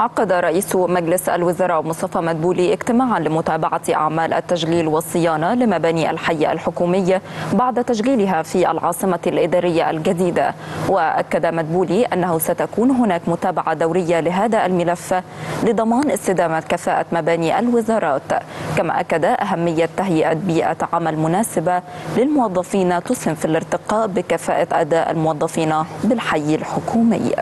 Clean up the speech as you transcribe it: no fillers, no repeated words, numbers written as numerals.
عقد رئيس مجلس الوزراء مصطفى مدبولي اجتماعا لمتابعة أعمال التجليل والصيانة لمباني الحي الحكومي بعد تشغيلها في العاصمة الإدارية الجديدة. وأكد مدبولي أنه ستكون هناك متابعة دورية لهذا الملف لضمان استدامة كفاءة مباني الوزارات، كما أكد أهمية تهيئة بيئة عمل مناسبة للموظفين تسهم في الارتقاء بكفاءة أداء الموظفين بالحي الحكومي.